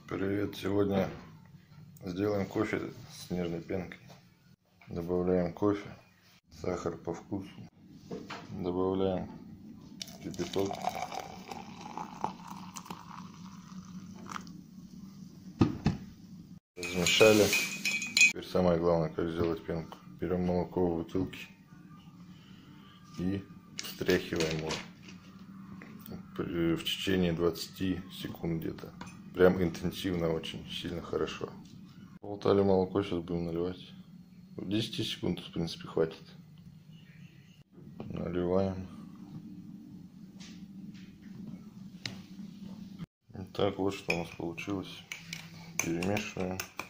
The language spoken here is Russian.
Привет! Сегодня сделаем кофе с нежной пенкой. Добавляем кофе, сахар по вкусу, добавляем кипяток, размешали. Теперь самое главное, как сделать пенку. Берем молоко в бутылке и встряхиваем его в течение 20 секунд где-то. Прям интенсивно, очень сильно хорошо. Болтали молоко, сейчас будем наливать. 10 секунд, в принципе, хватит. Наливаем. Так, вот что у нас получилось. Перемешиваем.